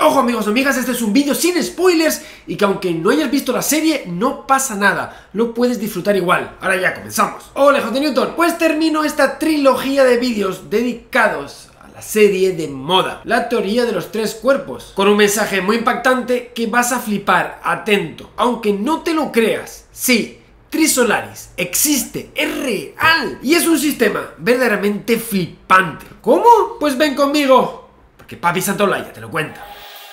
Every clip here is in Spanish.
Ojo amigos y amigas, este es un vídeo sin spoilers y que aunque no hayas visto la serie, no pasa nada, lo puedes disfrutar igual. Ahora ya comenzamos. Hola, J. Newton, pues termino esta trilogía de vídeos dedicados a la serie de moda, la teoría de los tres cuerpos, con un mensaje muy impactante que vas a flipar, atento, aunque no te lo creas. Sí, Trisolaris existe, es real y es un sistema verdaderamente flipante. ¿Cómo? Pues ven conmigo, porque Papi Santolaya te lo cuenta.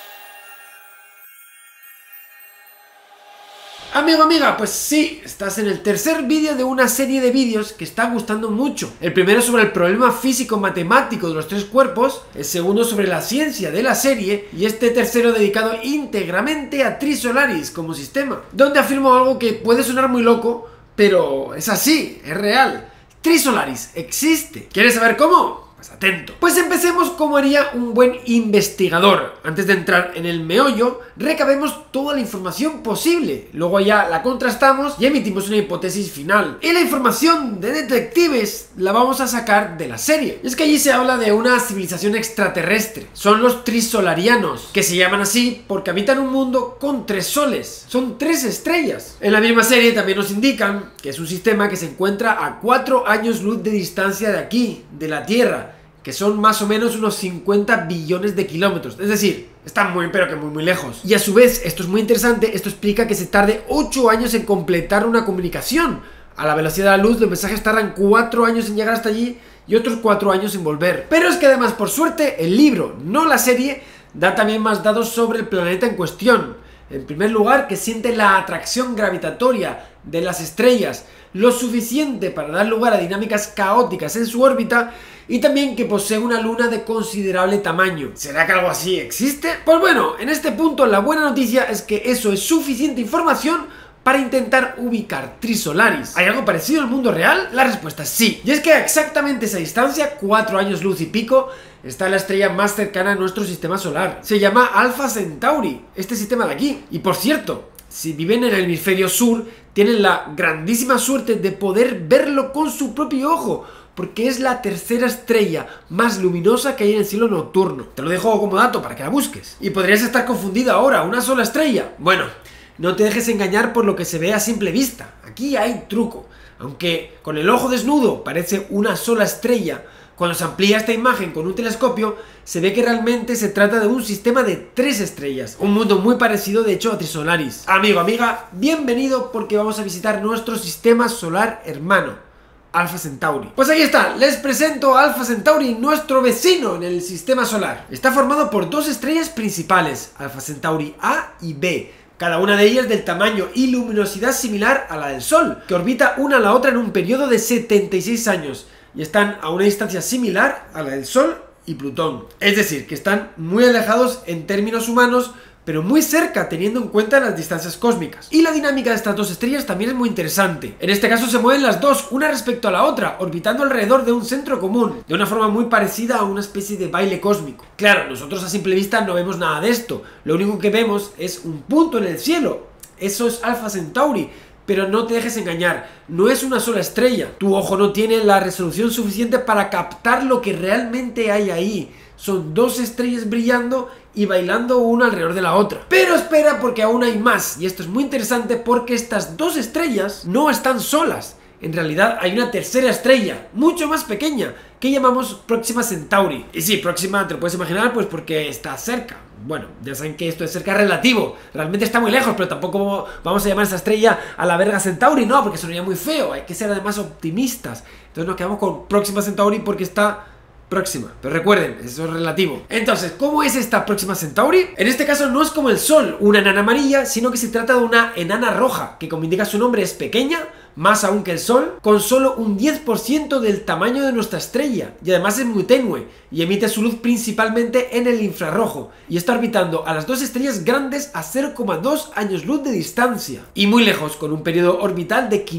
Amigo, amiga, pues sí, estás en el tercer vídeo de una serie de vídeos que está gustando mucho. El primero sobre el problema físico-matemático de los tres cuerpos, el segundo sobre la ciencia de la serie y este tercero dedicado íntegramente a Trisolaris como sistema, donde afirmo algo que puede sonar muy loco, pero es así, es real. Trisolaris existe. ¿Quieres saber cómo? Pues atento. Pues empecemos como haría un buen investigador. Antes de entrar en el meollo, recabemos toda la información posible. Luego ya la contrastamos y emitimos una hipótesis final. Y la información de detectives la vamos a sacar de la serie. Es que allí se habla de una civilización extraterrestre. Son los trisolarianos, que se llaman así porque habitan un mundo con tres soles. Son tres estrellas. En la misma serie también nos indican que es un sistema que se encuentra a 4 años luz de distancia de aquí, de la Tierra, que son más o menos unos 50 billones de kilómetros. Es decir, están muy, pero que muy lejos. Y a su vez, esto es muy interesante, esto explica que se tarde 8 años en completar una comunicación. A la velocidad de la luz, los mensajes tardan 4 años en llegar hasta allí y otros 4 años en volver. Pero es que además, por suerte, el libro, no la serie, da también más datos sobre el planeta en cuestión. En primer lugar, que siente la atracción gravitatoria de las estrellas lo suficiente para dar lugar a dinámicas caóticas en su órbita, y también que posee una luna de considerable tamaño. ¿Será que algo así existe? Pues bueno, en este punto la buena noticia es que eso es suficiente información para intentar ubicar Trisolaris. ¿Hay algo parecido en el mundo real? La respuesta es sí. Y es que a exactamente esa distancia, 4 años luz y pico, está la estrella más cercana a nuestro sistema solar. Se llama Alpha Centauri, este sistema de aquí. Y por cierto, si viven en el hemisferio sur, tienen la grandísima suerte de poder verlo con su propio ojo, porque es la tercera estrella más luminosa que hay en el cielo nocturno. Te lo dejo como dato para que la busques. Y podrías estar confundido ahora, ¿una sola estrella? Bueno, no te dejes engañar por lo que se ve a simple vista. Aquí hay truco. Aunque con el ojo desnudo parece una sola estrella, cuando se amplía esta imagen con un telescopio, se ve que realmente se trata de un sistema de 3 estrellas. Un mundo muy parecido, de hecho, a Trisolaris. Amigo, amiga, bienvenido porque vamos a visitar nuestro sistema solar hermano, Alpha Centauri. Pues ahí está, les presento a Alpha Centauri, nuestro vecino en el sistema solar. Está formado por 2 estrellas principales, Alpha Centauri A y B, cada una de ellas del tamaño y luminosidad similar a la del Sol, que orbita una a la otra en un periodo de 76 años, y están a una distancia similar a la del Sol y Plutón. Es decir, que están muy alejados en términos humanos, pero muy cerca teniendo en cuenta las distancias cósmicas. Y la dinámica de estas 2 estrellas también es muy interesante. En este caso se mueven las dos, una respecto a la otra, orbitando alrededor de un centro común, de una forma muy parecida a una especie de baile cósmico. Claro, nosotros a simple vista no vemos nada de esto, lo único que vemos es un punto en el cielo. Eso es Alpha Centauri. Pero no te dejes engañar, no es una sola estrella. Tu ojo no tiene la resolución suficiente para captar lo que realmente hay ahí. Son 2 estrellas brillando y bailando una alrededor de la otra. Pero espera, porque aún hay más. Y esto es muy interesante porque estas 2 estrellas no están solas. En realidad hay una tercera estrella, mucho más pequeña, que llamamos Próxima Centauri. Y sí, Próxima te lo puedes imaginar pues porque está cerca. Bueno, ya saben que esto es cerca relativo. Realmente está muy lejos, pero tampoco vamos a llamar a esta estrella a la verga Centauri, no, porque sonaría muy feo. Hay que ser además optimistas. Entonces nos quedamos con Próxima Centauri porque está próxima, pero recuerden, eso es relativo. Entonces, ¿cómo es esta Próxima Centauri? En este caso no es como el Sol, una enana amarilla, sino que se trata de una enana roja, que como indica su nombre es pequeña, más aún que el Sol, con solo un 10% del tamaño de nuestra estrella, y además es muy tenue, y emite su luz principalmente en el infrarrojo, y está orbitando a las 2 estrellas grandes a 0,2 años luz de distancia, y muy lejos, con un periodo orbital de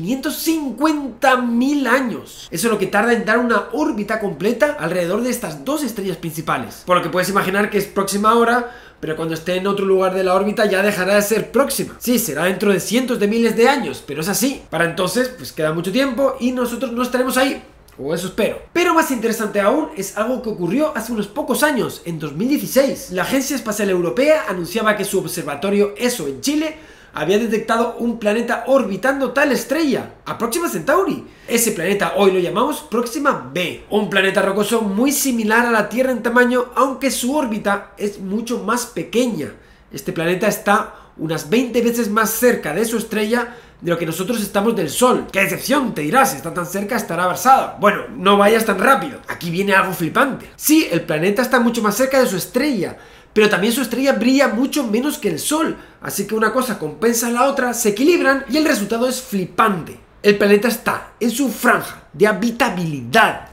550.000 años. Eso es lo que tarda en dar una órbita completa alrededor de estas 2 estrellas principales, por lo que puedes imaginar que es próxima ahora, pero cuando esté en otro lugar de la órbita ya dejará de ser próxima. Sí, será dentro de cientos de miles de años, pero es así. Para entonces, pues queda mucho tiempo y nosotros no estaremos ahí. o eso espero. Pero más interesante aún es algo que ocurrió hace unos pocos años, en 2016. La Agencia Espacial Europea anunciaba que su observatorio ESO en Chile había detectado un planeta orbitando tal estrella, a Próxima Centauri. Ese planeta hoy lo llamamos Próxima B, un planeta rocoso muy similar a la Tierra en tamaño, aunque su órbita es mucho más pequeña. Este planeta está unas 20 veces más cerca de su estrella de lo que nosotros estamos del Sol. ¡Qué decepción! Te dirás, si está tan cerca estará abrasada. Bueno, no vayas tan rápido, aquí viene algo flipante. Sí, el planeta está mucho más cerca de su estrella, pero también su estrella brilla mucho menos que el Sol, así que una cosa compensa a la otra, se equilibran y el resultado es flipante. El planeta está en su franja de habitabilidad.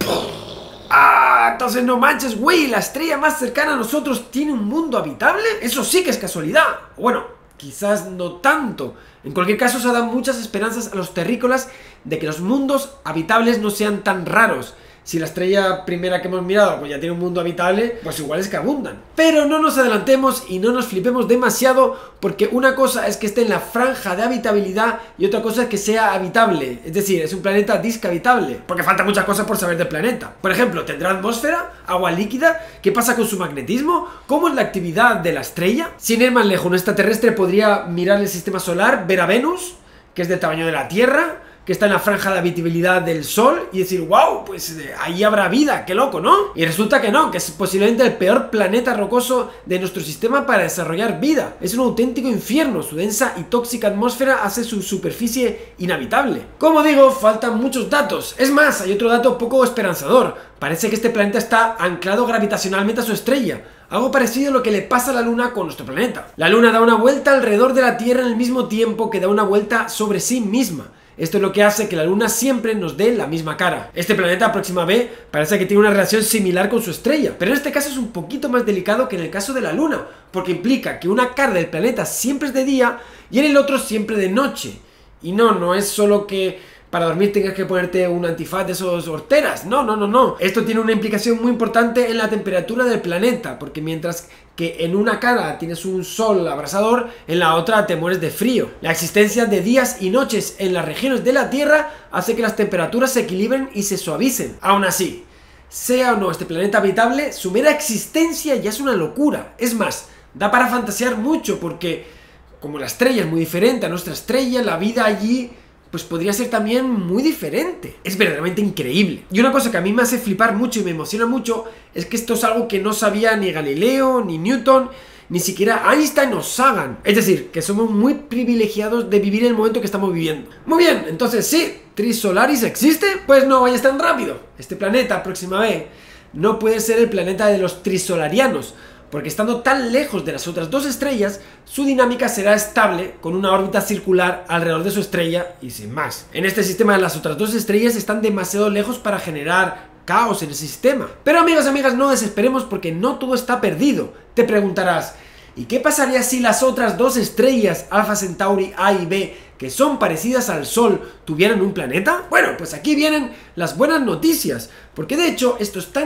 ¡Ah! Entonces no manches, güey, la estrella más cercana a nosotros tiene un mundo habitable. Eso sí que es casualidad. Bueno, quizás no tanto. En cualquier caso, se dan muchas esperanzas a los terrícolas de que los mundos habitables no sean tan raros. Si la estrella primera que hemos mirado pues ya tiene un mundo habitable, pues igual es que abundan. Pero no nos adelantemos y no nos flipemos demasiado, porque una cosa es que esté en la franja de habitabilidad y otra cosa es que sea habitable. Es decir, es un planeta disque habitable, porque faltan muchas cosas por saber del planeta. Por ejemplo, ¿tendrá atmósfera? ¿Agua líquida? ¿Qué pasa con su magnetismo? ¿Cómo es la actividad de la estrella? Sin ir más lejos, un extraterrestre podría mirar el sistema solar, ver a Venus, que es del tamaño de la Tierra, que está en la franja de habitabilidad del Sol, y decir, wow, pues ahí habrá vida, qué loco, ¿no? Y resulta que no, que es posiblemente el peor planeta rocoso de nuestro sistema para desarrollar vida. Es un auténtico infierno, su densa y tóxica atmósfera hace su superficie inhabitable. Como digo, faltan muchos datos. Es más, hay otro dato poco esperanzador. Parece que este planeta está anclado gravitacionalmente a su estrella. Algo parecido a lo que le pasa a la Luna con nuestro planeta. La Luna da una vuelta alrededor de la Tierra en el mismo tiempo que da una vuelta sobre sí misma. Esto es lo que hace que la Luna siempre nos dé la misma cara. Este planeta, Próxima B, parece que tiene una relación similar con su estrella, pero en este caso es un poquito más delicado que en el caso de la Luna, porque implica que una cara del planeta siempre es de día y en el otro siempre de noche. Y no es solo que para dormir tengas que ponerte un antifaz de esos horteras. No. Esto tiene una implicación muy importante en la temperatura del planeta, porque mientras que en una cara tienes un sol abrasador, en la otra te mueres de frío. La existencia de días y noches en las regiones de la Tierra hace que las temperaturas se equilibren y se suavicen. Aún así, sea o no este planeta habitable, su mera existencia ya es una locura. Es más, da para fantasear mucho, porque como la estrella es muy diferente a nuestra estrella, la vida allí pues podría ser también muy diferente. Es verdaderamente increíble. Y una cosa que a mí me hace flipar mucho y me emociona mucho es que esto es algo que no sabía ni Galileo, ni Newton, ni siquiera Einstein o Sagan. Es decir, que somos muy privilegiados de vivir el momento que estamos viviendo. Muy bien, entonces sí, Tris Solaris existe, pues no vayas tan rápido. Este planeta, Próxima B, no puede ser el planeta de los trisolarianos, porque estando tan lejos de las otras dos estrellas, su dinámica será estable con una órbita circular alrededor de su estrella y sin más. En este sistema las otras dos estrellas están demasiado lejos para generar caos en ese sistema. Pero amigos y amigas, no desesperemos porque no todo está perdido. Te preguntarás, ¿y qué pasaría si las otras dos estrellas, Alpha Centauri A y B, que son parecidas al Sol, tuvieran un planeta? Bueno, pues aquí vienen las buenas noticias, porque de hecho esto es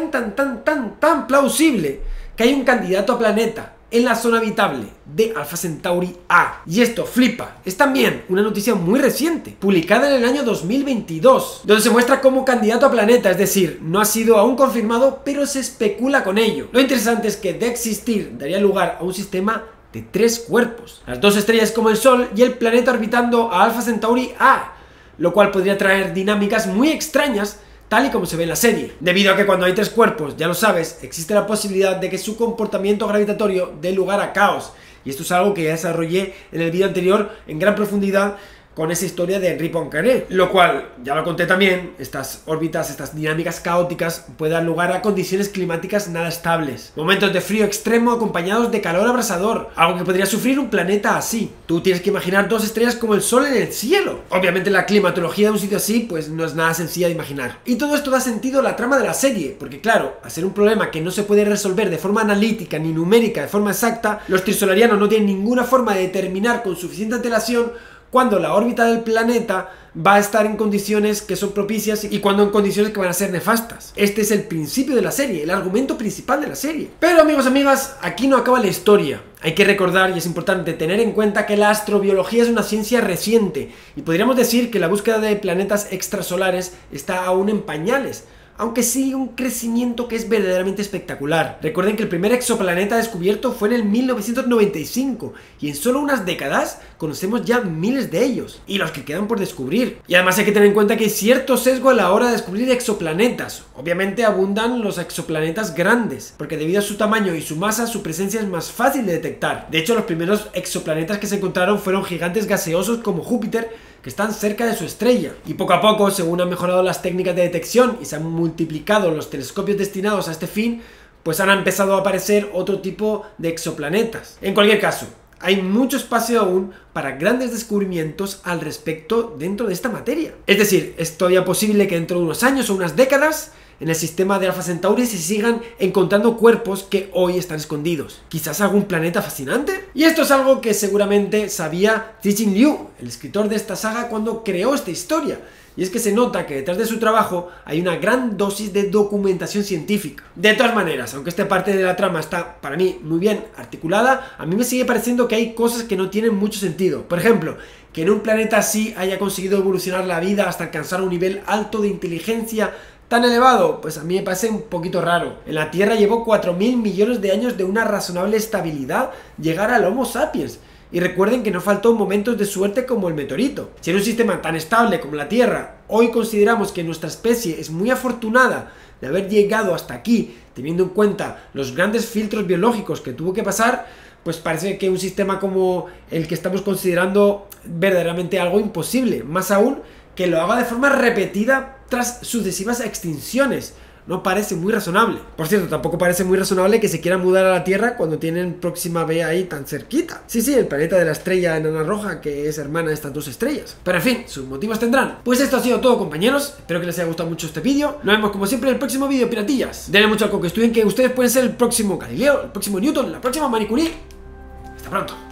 tan plausible que hay un candidato a planeta en la zona habitable de Alpha Centauri A. Y esto flipa, es también una noticia muy reciente, publicada en el año 2022, donde se muestra como candidato a planeta, es decir, no ha sido aún confirmado, pero se especula con ello. Lo interesante es que de existir daría lugar a un sistema de 3 cuerpos, las dos estrellas como el Sol y el planeta orbitando a Alpha Centauri A, lo cual podría traer dinámicas muy extrañas, tal y como se ve en la serie. Debido a que cuando hay 3 cuerpos, ya lo sabes, existe la posibilidad de que su comportamiento gravitatorio dé lugar a caos. Y esto es algo que ya desarrollé en el vídeo anterior en gran profundidad con esa historia de Henri Poincaré, lo cual, ya lo conté también, estas órbitas, estas dinámicas caóticas pueden dar lugar a condiciones climáticas nada estables. Momentos de frío extremo acompañados de calor abrasador, algo que podría sufrir un planeta así. Tú tienes que imaginar 2 estrellas como el Sol en el cielo. Obviamente la climatología de un sitio así pues no es nada sencilla de imaginar. Y todo esto da sentido a la trama de la serie, porque claro, al ser un problema que no se puede resolver de forma analítica ni numérica de forma exacta, los trisolarianos no tienen ninguna forma de determinar con suficiente antelación cuando la órbita del planeta va a estar en condiciones que son propicias y cuando en condiciones que van a ser nefastas. Este es el principio de la serie, el argumento principal de la serie. Pero amigos, amigas, aquí no acaba la historia. Hay que recordar, y es importante tener en cuenta, que la astrobiología es una ciencia reciente y podríamos decir que la búsqueda de planetas extrasolares está aún en pañales. aunque sigue un crecimiento que es verdaderamente espectacular. Recuerden que el primer exoplaneta descubierto fue en el 1995 y en solo unas décadas conocemos ya miles de ellos y los que quedan por descubrir. Y además hay que tener en cuenta que hay cierto sesgo a la hora de descubrir exoplanetas. Obviamente abundan los exoplanetas grandes, porque debido a su tamaño y su masa, su presencia es más fácil de detectar. De hecho, los primeros exoplanetas que se encontraron fueron gigantes gaseosos como Júpiter, que están cerca de su estrella. Y poco a poco, según han mejorado las técnicas de detección y se han multiplicado los telescopios destinados a este fin, pues han empezado a aparecer otro tipo de exoplanetas. En cualquier caso, hay mucho espacio aún para grandes descubrimientos al respecto dentro de esta materia. Es decir, es todavía posible que dentro de unos años o unas décadas en el sistema de Alpha Centauri se sigan encontrando cuerpos que hoy están escondidos. ¿Quizás algún planeta fascinante? Y esto es algo que seguramente sabía Cixin Liu, el escritor de esta saga, cuando creó esta historia. Y es que se nota que detrás de su trabajo hay una gran dosis de documentación científica. De todas maneras, aunque esta parte de la trama está para mí muy bien articulada, a mí me sigue pareciendo que hay cosas que no tienen mucho sentido. Por ejemplo, que en un planeta así haya conseguido evolucionar la vida hasta alcanzar un nivel alto de inteligencia tan elevado, pues a mí me parece un poquito raro. En la Tierra llevó 4.000 millones de años de una razonable estabilidad llegar al Homo sapiens. Y recuerden que no faltó momentos de suerte como el meteorito. Si en un sistema tan estable como la Tierra hoy consideramos que nuestra especie es muy afortunada de haber llegado hasta aquí, teniendo en cuenta los grandes filtros biológicos que tuvo que pasar, pues parece que un sistema como el que estamos considerando verdaderamente algo imposible. Más aún que lo haga de forma repetida tras sucesivas extinciones. No parece muy razonable. Por cierto, tampoco parece muy razonable que se quieran mudar a la Tierra cuando tienen Próxima B ahí tan cerquita. Sí, el planeta de la estrella enana roja, que es hermana de estas dos estrellas. Pero en fin, sus motivos tendrán. Pues esto ha sido todo, compañeros. Espero que les haya gustado mucho este vídeo. Nos vemos como siempre en el próximo vídeo, piratillas. Denle mucho al coco, estudien que ustedes pueden ser el próximo Galileo, el próximo Newton, la próxima Marie Curie. Hasta pronto.